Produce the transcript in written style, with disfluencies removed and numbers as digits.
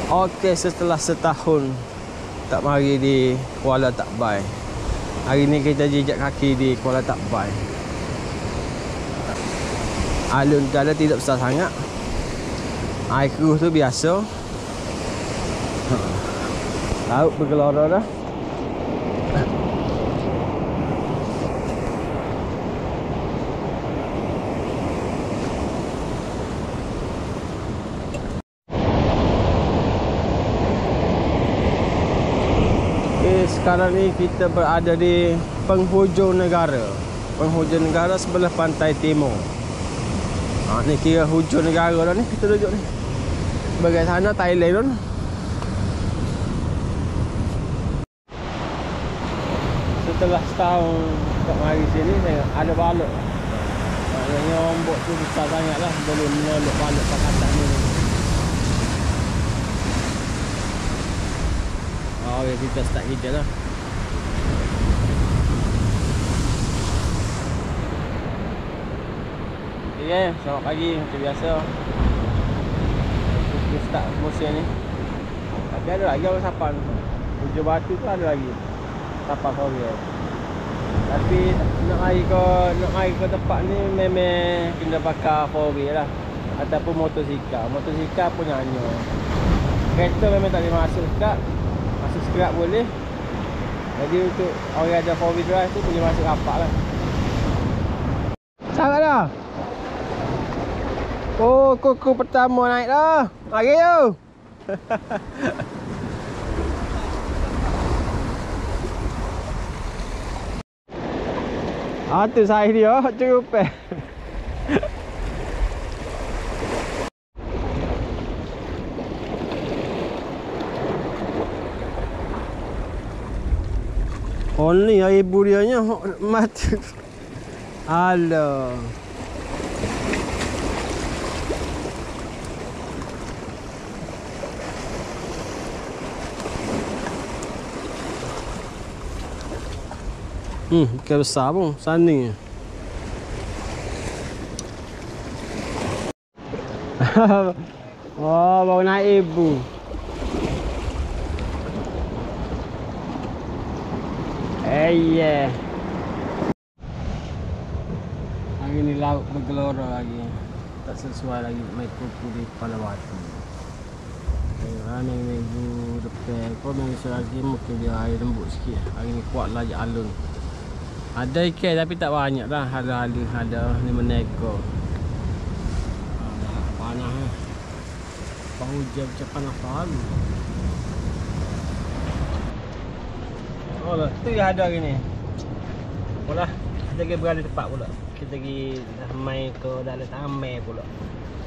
Okey, setelah setahun tak mari di Kuala Takbai, hari ni kita jejak kaki di Kuala Takbai. Alun jalan tidak besar sangat, air keruh tu biasa. Laut bergelora dah. Sekarang ni kita berada di penghujung negara. Penghujung negara sebelah pantai timur. Ni kira hujung negara dah ni, kita duduk ni. Sebagai sana Thailand tu. Setelah setahun kat mari sini, tengok ada balok. Maknanya ombak tu besar sangat lah, boleh menolak balok kat atas ni. Okay, kita start kerja lah. Okay, selamat pagi macam biasa. Kita start musim ni. Tapi ada lagi orang sapan. Hujung batu tu ada lagi sapan korek. Tapi nak air ke tempat ni memang kena pakai korek lah, ataupun motosikal. Motosikal pun hanya kereta memang tak boleh masuk dekat. Masuk scrap boleh. Jadi untuk orang ada 4-wheel drive tu boleh masuk rapat lah. Sangat dah. Oh, kuku pertama naik dah. Mari tu. Tu saya dia cukup. Oh ni ibu dia nya mati. Alah. Ikan besar pun sana. Oh, baru naik ibu. Yeah. Hari ni laut bergelora lagi. Tak sesuai lagi main kuku di kepala batu. Hari ni minggu depan kau minggu lagi mungkin dia air lembut sikit. Hari ni kuat lagi alun. Ada ikan tapi tak banyak dah. Ada 5 ekor. Panas lah. Hujan macam panas palu. Oh lah, tu yang ada hari ni. Pula kita pergi berada tempat pula. Kita pergi main ke dalam taman pula.